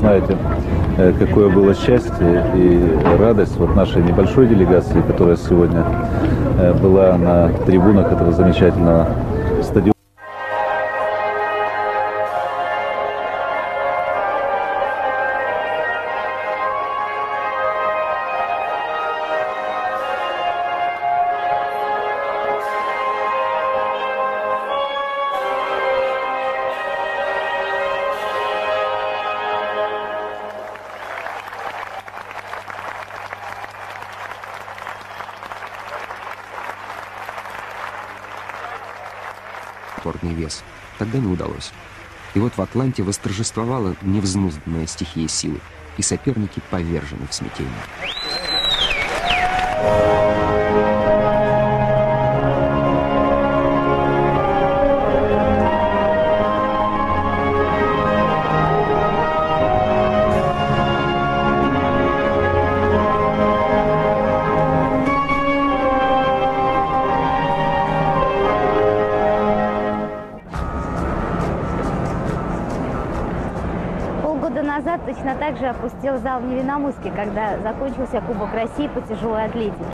знаете, какое было счастье и радость вот нашей небольшой делегации, которая сегодня была на трибунах этого замечательного стадиона. Рекордный вес. Тогда не удалось. И вот в Атланте восторжествовала невзнузданная стихия силы, и соперники повержены в смятении. Полгода назад точно так же опустел зал в Невинномысске, когда закончился Кубок России по тяжелой атлетике.